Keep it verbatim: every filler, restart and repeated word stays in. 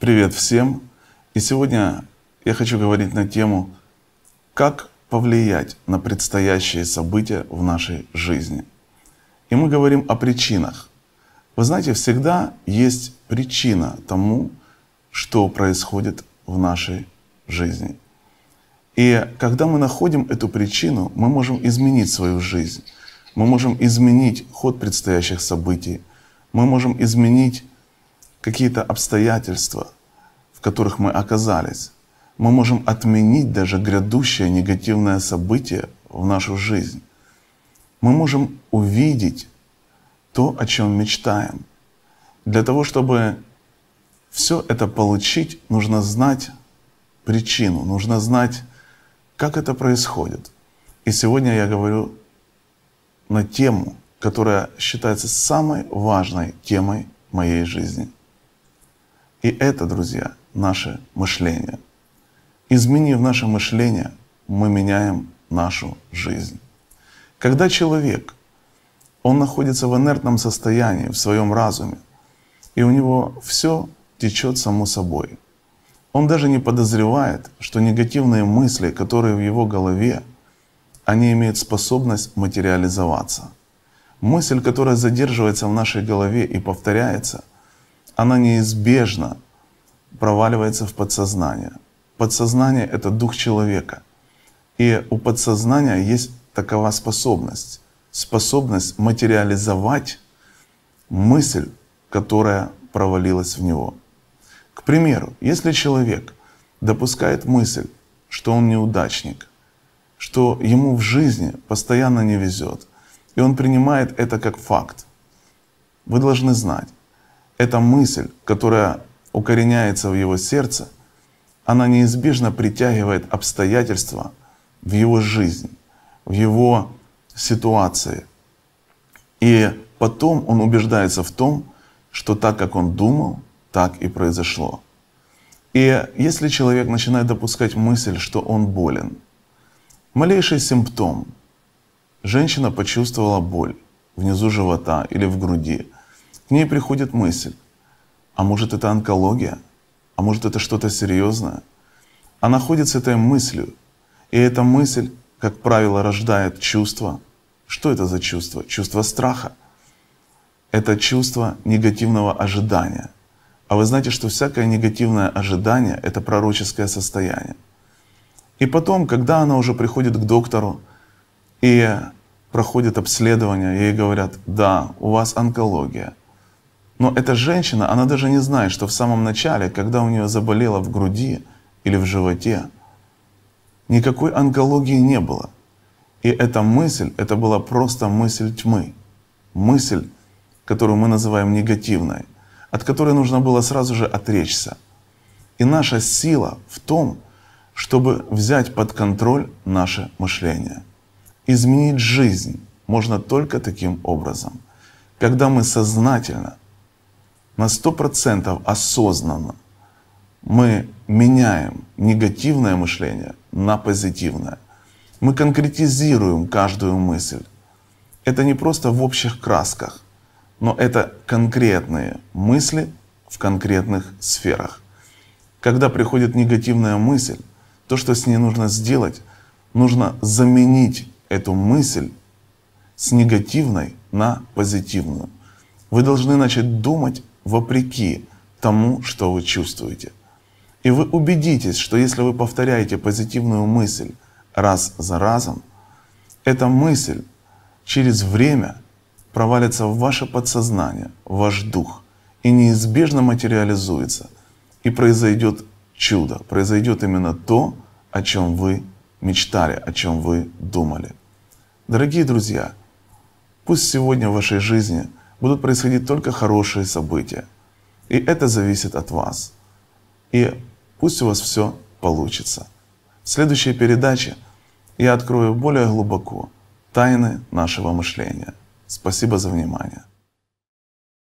Привет всем! И сегодня я хочу говорить на тему, как повлиять на предстоящие события в нашей жизни. И мы говорим о причинах. Вы знаете, всегда есть причина тому, что происходит в нашей жизни. И когда мы находим эту причину, мы можем изменить свою жизнь. Мы можем изменить ход предстоящих событий. Мы можем изменить какие-то обстоятельства, в которых мы оказались. Мы можем отменить даже грядущее негативное событие в нашу жизнь. Мы можем увидеть то, о чем мечтаем. Для того, чтобы все это получить, нужно знать причину, нужно знать, как это происходит. И сегодня я говорю на тему, которая считается самой важной темой моей жизни. И это, друзья, наше мышление. Изменив наше мышление, мы меняем нашу жизнь. Когда человек, он находится в инертном состоянии, в своем разуме, и у него все течет само собой. Он даже не подозревает, что негативные мысли, которые в его голове, они имеют способность материализоваться. Мысль, которая задерживается в нашей голове и повторяется, она неизбежно проваливается в подсознание. Подсознание — это дух человека. И у подсознания есть такова способность. Способность материализовать мысль, которая провалилась в него. К примеру, если человек допускает мысль, что он неудачник, что ему в жизни постоянно не везет, и он принимает это как факт, вы должны знать, эта мысль, которая укореняется в его сердце, она неизбежно притягивает обстоятельства в его жизнь, в его ситуации. И потом он убеждается в том, что так, как он думал, так и произошло. И если человек начинает допускать мысль, что он болен, малейший симптом, женщина почувствовала боль внизу живота или в груди, к ней приходит мысль: а может это онкология, а может это что-то серьезное. Она ходит с этой мыслью, и эта мысль, как правило, рождает чувство. Что это за чувство? Чувство страха. Это чувство негативного ожидания. А вы знаете, что всякое негативное ожидание — это пророческое состояние. И потом, когда она уже приходит к доктору и проходит обследование, ей говорят: да, у вас онкология. Но эта женщина, она даже не знает, что в самом начале, когда у нее заболело в груди или в животе, никакой онкологии не было. И эта мысль, это была просто мысль тьмы. Мысль, которую мы называем негативной, от которой нужно было сразу же отречься. И наша сила в том, чтобы взять под контроль наше мышление. Изменить жизнь можно только таким образом, когда мы сознательно, на сто процентов осознанно мы меняем негативное мышление на позитивное. Мы конкретизируем каждую мысль. Это не просто в общих красках, но это конкретные мысли в конкретных сферах. Когда приходит негативная мысль, то, что с ней нужно сделать, нужно заменить эту мысль с негативной на позитивную. Вы должны начать думать вопреки тому, что вы чувствуете. И вы убедитесь, что если вы повторяете позитивную мысль раз за разом, эта мысль через время провалится в ваше подсознание, в ваш дух, и неизбежно материализуется. И произойдет чудо, произойдет именно то, о чем вы мечтали, о чем вы думали. Дорогие друзья, пусть сегодня в вашей жизни будут происходить только хорошие события. И это зависит от вас. И пусть у вас все получится. В следующей передаче я открою более глубоко тайны нашего мышления. Спасибо за внимание.